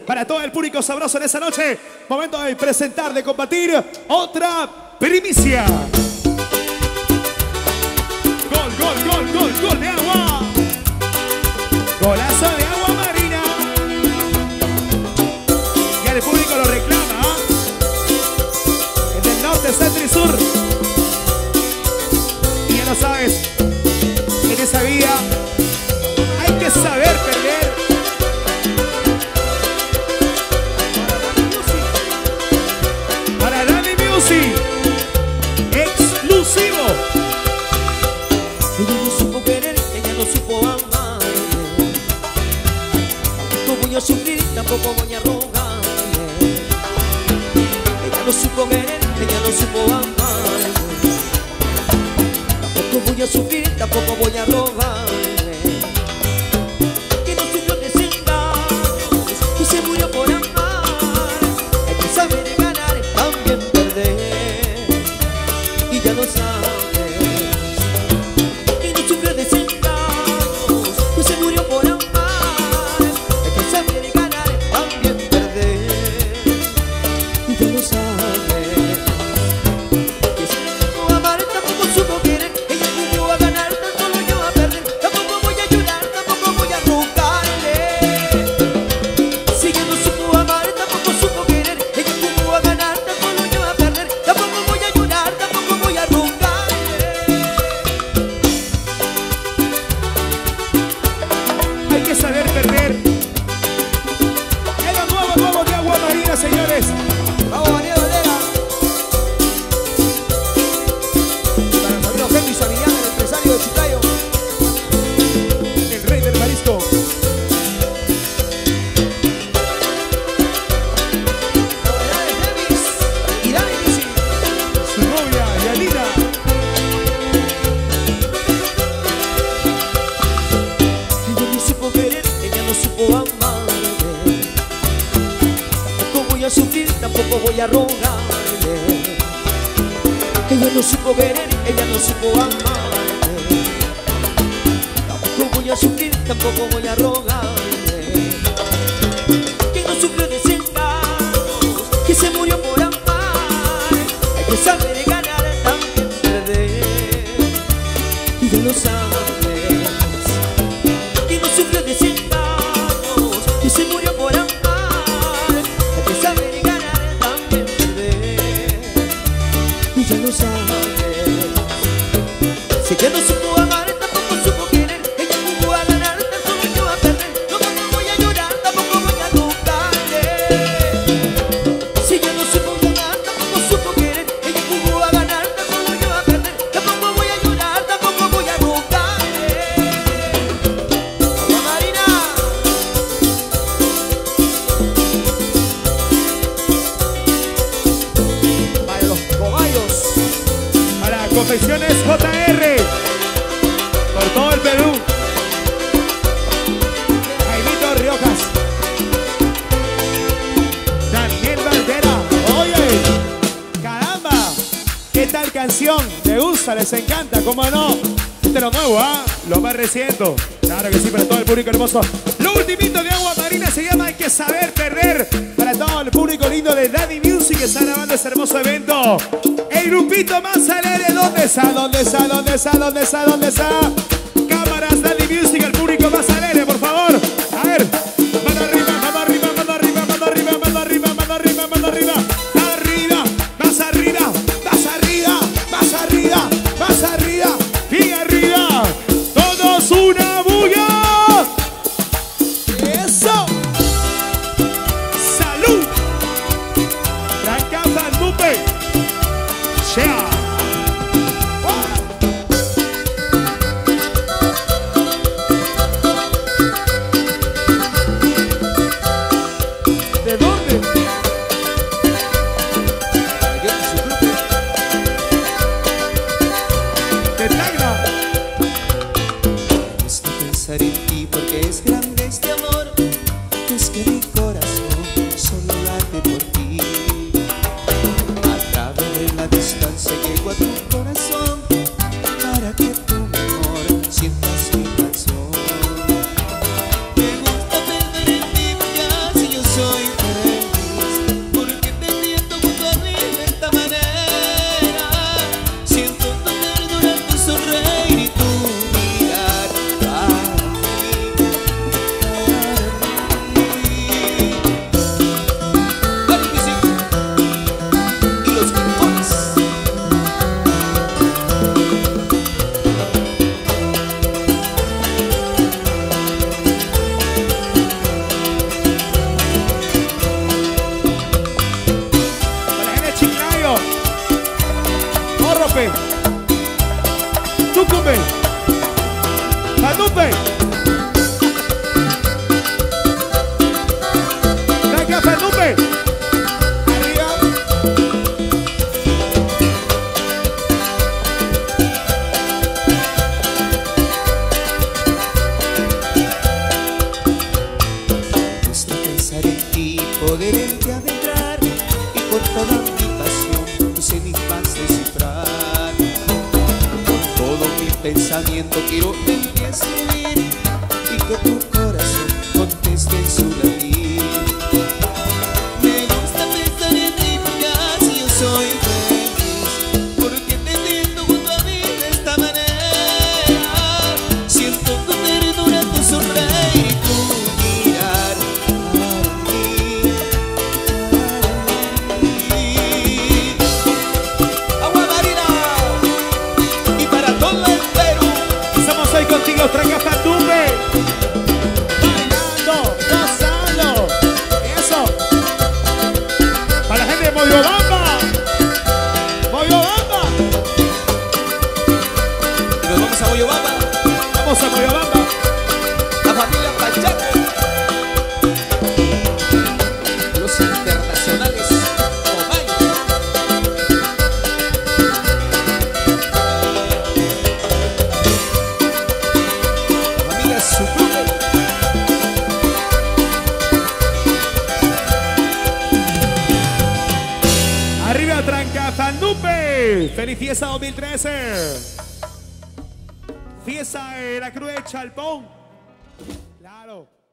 para todo el público sabroso en esa noche. Momento de presentar, de compartir otra primicia. Gol, gol, gol, gol, gol de agua. Golazo de agua marina. Y el público lo reclama. El del norte, centro y sur. Y ya lo sabes, en esa vida hay que saber perder. Para Dani Music, exclusivo. Ella no supo querer, ella no supo amar. Tampoco voy a sufrir, tampoco voy a rogar. Ella no supo querer, ella no supo amar. Tampoco voy a sufrir, tampoco voy a rogar. Que no sufrió desengaños, que se murió por amar. Hay que saber ganar, también perder. Y ya lo sabes. Que no sufrió desengaños, que se murió por amar. Hay que saber ganar, también perder. Y ya lo sabes. Que si no supo amar, tampoco supo querer. Ella jugó a ganar, tan solo yo a perder. Tampoco voy a llorar, tampoco voy a rogarle. Si ella no supo amar, tampoco supo querer. Ella jugó a ganar, tan solo yo a perder. Tampoco voy a llorar, tampoco voy a rogarle. Hay que saber perder. Es lo nuevo de agua marina, señores. Vamos, María Valera. Para Ramiro Henry Savillán, el empresario de Chiclayo. El rey del marisco. Novedades Davis y Dani Music. Su novia, Yalina. Ella no supo querer, ella no supo amar. Tampoco voy a sufrir, tampoco voy a rogarle. Ella no supo querer, ella no supo amar. Tampoco voy a sufrir, tampoco voy a rogarle. Que no sufrió desengaños, que se murió por amar. Hay que saber ganar, también perder. Y ya lo sabes. Que no sufrió desengaños, que se murió por amar. Hay que saber ganar, también perder. Y ya lo sabes. Si ella no supo amar, tampoco supo querer. Ella jugó a ganar, tan solo yo a perder. Tampoco voy a llorar, tampoco voy a rogarle. Si ella no supo amar, tampoco supo querer. Ella jugó a ganar, tan solo yo a perder. Tampoco voy a llorar, tampoco voy a rogarle. Agua Marina. Para los cobayos. Para Confecciones JR. Por todo el Perú. Jaimito Riojas. Daniel Valvera. Oye, caramba. ¿Qué tal canción? ¿Les gusta? ¿Les encanta? ¿Cómo no? Este es lo nuevo, ¿ah? Lo más reciente. Claro que sí, para todo el público hermoso. Lo ultimito de agua marina se llama Hay que saber perder. Para todo el público lindo de Dani Music que está grabando este hermoso evento. El grupito más alegre, ¿dónde está? ¿Dónde está? ¿Dónde está? ¿Dónde está? ¿Dónde está? Cámaras, Dani Music, el público más alegre, por favor. A ver, mano arriba, mano arriba, mano arriba, mano arriba, mano arriba, mano arriba, mano arriba. Arriba, más arriba, más arriba, más arriba, más arriba, bien arriba. Todos una bulla. Eso. Salud. Franca Fandupe. Yeah. ¿De dónde? De Tacna. Cuesta pensar en ti porque es grande este amor. Es que mi corazón solo late por ti. A través de la distancia llego a tu corazón para que tú mejor sientas mi canción. Me gusta perder en mi vida si yo soy Tucumbe. Tucumbe. Fandumbe. Tranca Fandumbe. Arriba. Basta pensar en ti, poder en ti adentrar y con toda mi pasión tus enigmas descifrar. Con todo mi pensamiento quiero en ti escribir y que tu corazón conteste en su latir. Me gusta pensar en ti porque así yo soy feliz, porque te siento junto a mí de esta manera. Siento tu ternura, tu sonreír y tu mirar Agua Marina y para todo el Perú. Estamos hoy contigo, Tranca Fandumbe. Bailando, gozando. Eso. Para la gente de Moyobamba. Moyobamba. Y nos vamos a Moyobamba, Vamos a Moyobamba. la familia Pachaco, los internacionales Omay, la familia Sucumbe. Arriba Tranca Fandumbe. Feliz fiesta 2013. Fiesta de la Cruz de Chalpón. Claro.